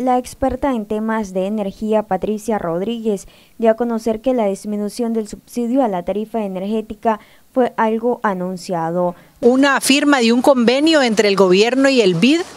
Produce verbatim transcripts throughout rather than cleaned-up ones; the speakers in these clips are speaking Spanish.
La experta en temas de energía, Patricia Rodríguez, dio a conocer que la disminución del subsidio a la tarifa energética fue algo anunciado. Una firma de un convenio entre el gobierno y el B I D,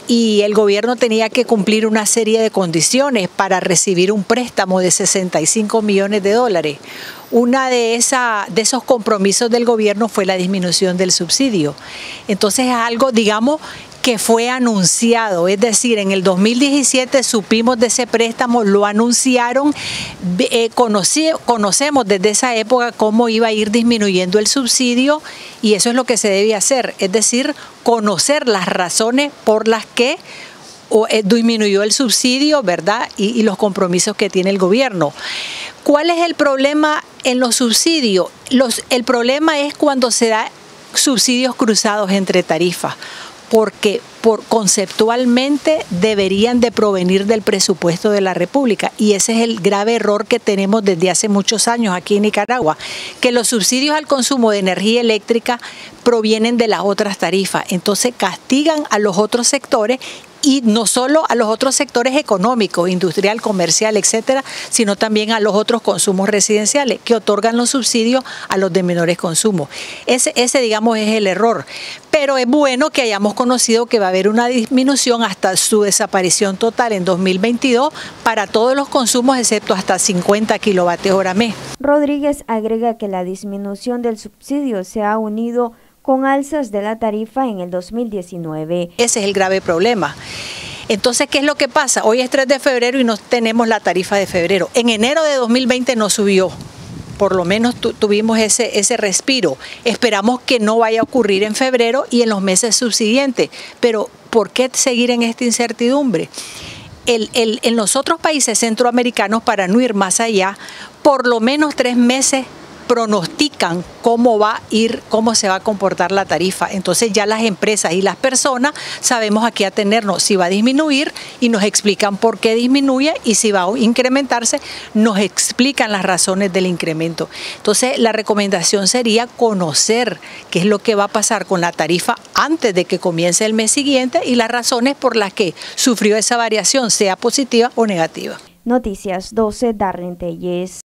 y el gobierno tenía que cumplir una serie de condiciones para recibir un préstamo de sesenta y cinco millones de dólares. Una de, esa, de esos compromisos del gobierno fue la disminución del subsidio. Entonces es algo, digamos, que fue anunciado, es decir, en el dos mil diecisiete supimos de ese préstamo, lo anunciaron, eh, conocí, conocemos desde esa época cómo iba a ir disminuyendo el subsidio y eso es lo que se debe hacer, es decir, conocer las razones por las que o, eh, disminuyó el subsidio, ¿verdad? Y, y los compromisos que tiene el gobierno. ¿Cuál es el problema en los subsidios? Los, el problema es cuando se da subsidios cruzados entre tarifas, porque por, conceptualmente deberían de provenir del presupuesto de la República y ese es el grave error que tenemos desde hace muchos años aquí en Nicaragua, que los subsidios al consumo de energía eléctrica provienen de las otras tarifas, entonces castigan a los otros sectores y no solo a los otros sectores económicos, industrial, comercial, etcétera, sino también a los otros consumos residenciales que otorgan los subsidios a los de menores consumos. Ese, ese, digamos, es el error. Pero es bueno que hayamos conocido que va a haber una disminución hasta su desaparición total en dos mil veintidós para todos los consumos, excepto hasta cincuenta kilovatios hora mes. Rodríguez agrega que la disminución del subsidio se ha unido con alzas de la tarifa en el dos mil diecinueve. Ese es el grave problema. Entonces, ¿qué es lo que pasa? Hoy es tres de febrero y no tenemos la tarifa de febrero. En enero de dos mil veinte no subió. Por lo menos tu, tuvimos ese, ese respiro. Esperamos que no vaya a ocurrir en febrero y en los meses subsiguientes. Pero, ¿por qué seguir en esta incertidumbre? El, el, en los otros países centroamericanos, para no ir más allá, por lo menos tres meses pronostican cómo va a ir, cómo se va a comportar la tarifa. Entonces ya las empresas y las personas sabemos a qué atenernos, si va a disminuir y nos explican por qué disminuye y si va a incrementarse, nos explican las razones del incremento. Entonces la recomendación sería conocer qué es lo que va a pasar con la tarifa antes de que comience el mes siguiente y las razones por las que sufrió esa variación, sea positiva o negativa. Noticias doce, Darlene Telles.